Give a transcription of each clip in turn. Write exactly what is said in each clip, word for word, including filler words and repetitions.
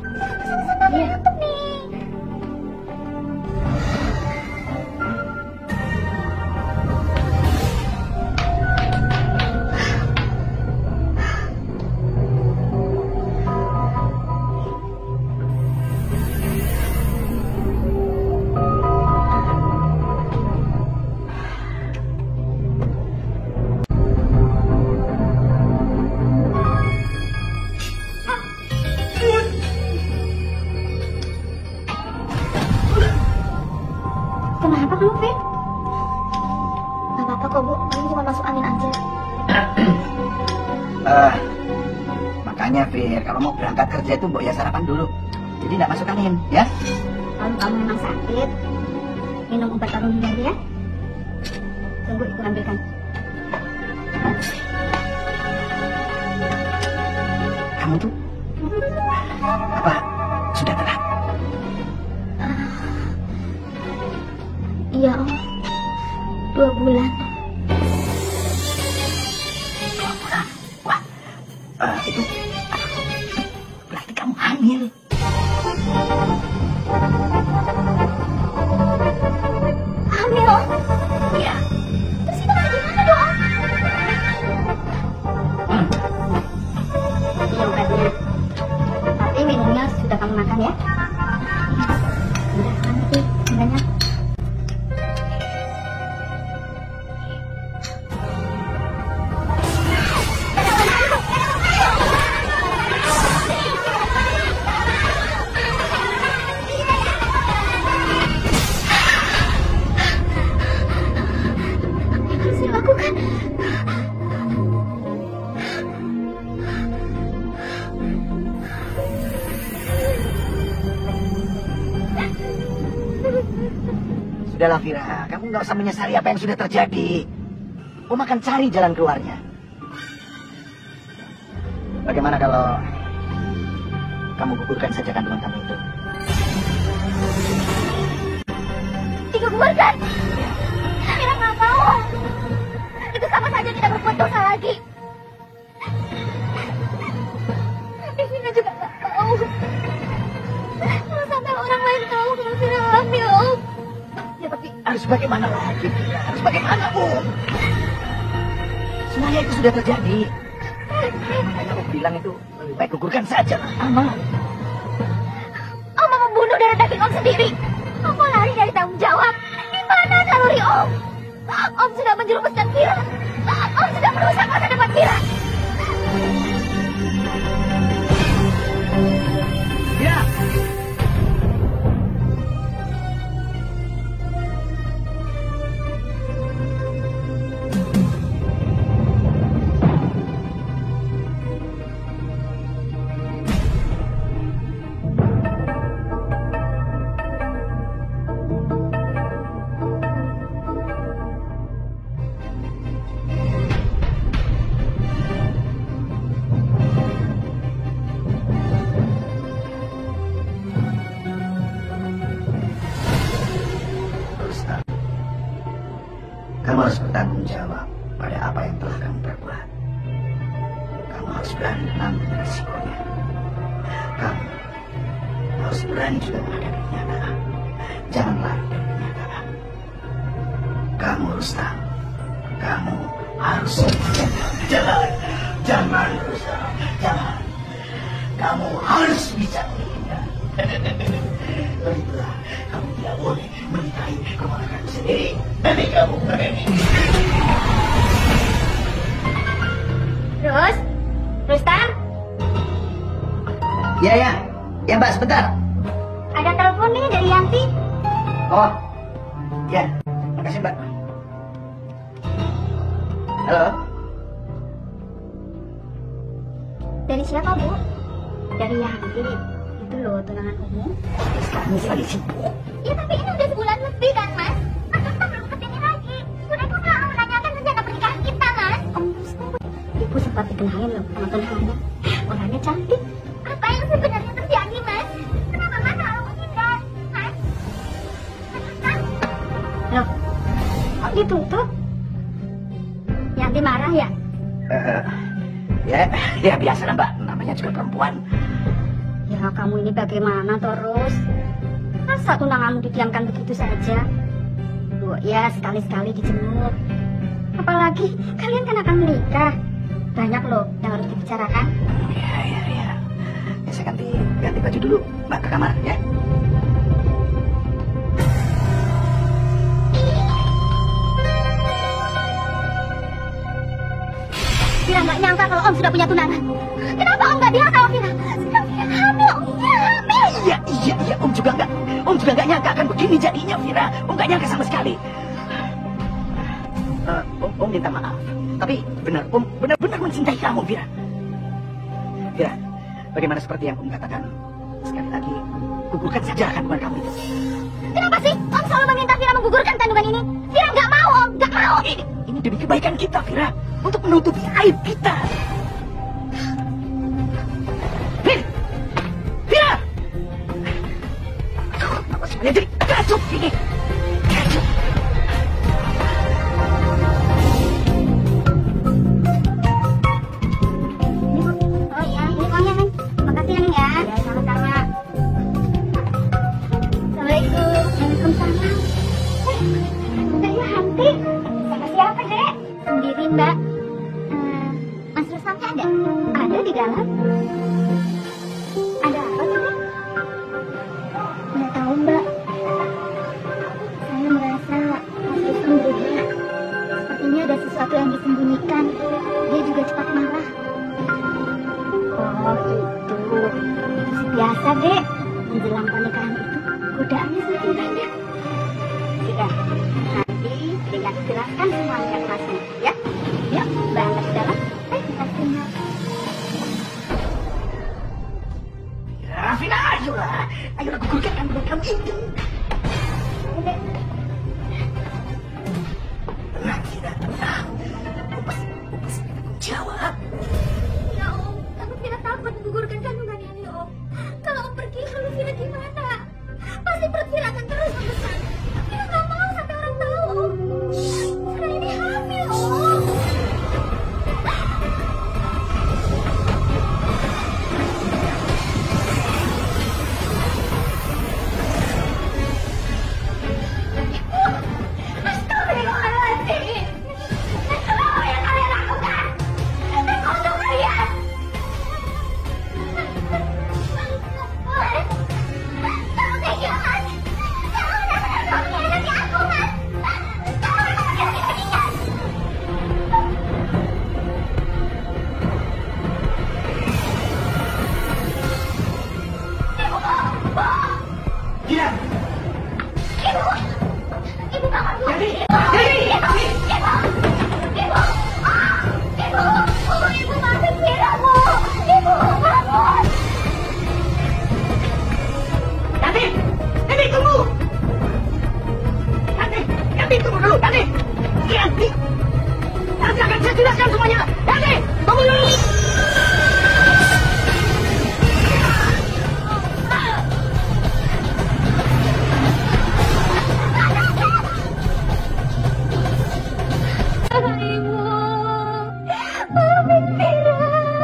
Iya. Kenapa kamu, Fir? Gak apa-apa kok, Bu. Ini cuma masuk angin aja. uh, makanya, Fir, kalau mau berangkat kerja itu Mbok ya sarapan dulu. Jadi nggak masuk angin, ya? Kalau kamu memang sakit, minum obat penurun dulu ya. Tunggu, Ibu ambilkan. Kamu tuh apa sudah telat? Iya, Om. Dua bulan. Dua bulan? Wah, uh, itu berarti kamu hamil. Hamil, Om? Iya. Terus kita lagi gimana dong, Om? Hmm. Iya obatnya. Tapi minumnya sudah kamu makan ya. Udah, nanti banyak. Sudahlah, Fira, kamu nggak usah menyesali apa yang sudah terjadi. Om akan cari jalan keluarnya. Bagaimana kalau kamu gugurkan saja kandungan kamu itu? Digugurkan? Mira nggak mau. Itu sama saja tidak berbuat dosa lagi. Mira juga nggak tahu. Kalau sampai orang lain tahu kalau Mira hamil, Om. Ya tapi harus bagaimana lagi, Fira? Harus bagaimana, Om? Semuanya itu sudah terjadi. Makanya Om bilang itu lebih baik gugurkan saja, aman. Om mau membunuh darah daging Om sendiri. Om mau lari dari tanggung jawab. Di mana naluri Om? Om sudah menjerumuskan Mira. Om sudah merusak masa depan Mira. Ya. Kamu harus bertanggung jawab pada apa yang telah kamu perbuat. Kamu harus berani menanggung risikonya. Kamu harus berani juga menghadapi kenyataan. Jangan lari dari kenyataan. Kamu Rustam, kamu harus jangan, jangan Rustam, jangan. Kamu harus bisa menghindar. Begitulah, kamu tidak boleh menikahi keponakan sendiri. Nanti kamu berani. Terus, Rustam? Ya, ya. Ya, Mbak, sebentar. Ada telepon nih dari Yanti. Oh, ya. Makasih, Mbak. Halo? Dari siapa, Bu? Dari Yanti. Itu loh, tunangan umum. Sekarang ini lagi sibuk. Ya, tapi ini udah sebulan lebih kan, Mas? Mas Rustam belum kesini lagi. Sudah aku nggak menanyakan rencana pernikahan kita, Mas. Om Rustam, Ibu sempat dikenalin loh sama tunangannya. Orangnya cantik. Apa yang sebenarnya terjadi, Mas? Kenapa Mas selalu menghindar, Mas? Mas Rustam? Loh, kok ditutup? Yanti marah ya? Uh, ya, ya biasa lah, Mbak. Namanya juga perempuan. Ya, Vira, kamu ini bagaimana terus? Masa tunanganmu didiamkan begitu saja? Bu, ya sekali-sekali dijenguk. Apalagi kalian kan akan menikah. Banyak loh yang harus dibicarakan. Ya, ya, ya. Ya, saya ganti, ganti baju dulu, Mbak, ke kamar, ya. Vira nggak nyangka kalau Om sudah punya tunangan. Kenapa Om nggak bilang sama Vira? Sudah Vira hamil, Vira hamil. Iya, iya, iya. Om juga nggak, Om juga nggak nyangka akan begini jadinya, Vira. Om nggak nyangka sama sekali. Uh, om, om minta maaf. Tapi benar, Om benar-benar mencintai kamu, Vira. Vira, bagaimana seperti yang Om katakan? Sekali lagi, gugurkan saja kandungan kamu itu. Kenapa sih Om selalu meminta Vira menggugurkan kandungan ini? Vira nggak mau, Om, nggak mau. Ini, ini demi kebaikan kita, Vira. Untuk menutupi aib kita. Vira! Vira! Aduh, apa semuanya jadi kacau ini? Kacau. Oh iya, ini uangnya, Neng. Makasih, Neng, ya. Ya, sama-sama. Assalamualaikum. Waalaikumsalam. Eh, Dek Yanti. Sama siapa, Dek? Sendiri, Mbak. Eh, Mas Rustamnya ada? Ada di dalam. Ada apa, Dek? Nggak tahu, Mbak. Saya merasa Mas Rustam berubah. Sepertinya ada sesuatu yang disembunyikan. Dia juga cepat marah. Oh, itu. Itu biasa, Dek. Menjelang pernikahan itu, godaannya semakin banyak. Sudah, nanti Dek jelaskan semuanya ke Masnya, ya? Yuk, Mbak angkat ke dalam. Eh, kita tinggal. Ya, Vira, ayolah. Ayolah, gugurkan kandungan kamu itu. Dek, Tenang, Vira, tenang. Om pasti, Om pasti akan jawab. ya Om, aku tidak takut menggugurkan kandungan ini, Om. Kalau Om pergi, lalu Vira gimana? Pasti perut Vira akan terus membesar. Vira nggak mau sampai orang tahu, Om. Sekarang ini hamil, Om. Astagfirullahaladzim. Apa yang kalian lakukan? Terkutuk kalian. Kamu tega, Mas. Kamu benar-benar mengkhianati aku, Mas. Kamu memang laki-laki bajingan. Ibu, Bu. Vira! Ibu. Ibu bangun, Bu. Jadi, Ibu. jadi, Ibu. Ibu. Ibu. Ah, Ibu. Bu, Ibu maafin Vira, Bu. Ibu, bangun. Yanti! Yanti, tunggu! Yanti! Yanti, tunggu dulu! Yanti! Yanti! Nanti akan saya jelaskan semuanya! Yanti! Tunggu dulu! Ibu, maafin Vira.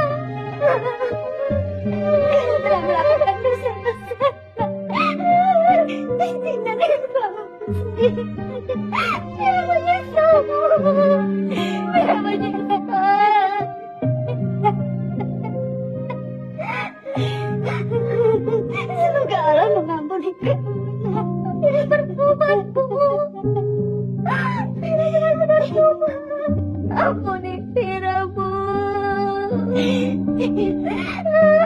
Kalian telah melakukan dosa besar. Zina dengan suamiku sendiri. Vira menyesal, Bu. Vira menyesal. Semoga Allah mengampuni kalian. Vira bertobat, Bu. Vira benar-benar tobat. Ampuni Vira, Bu.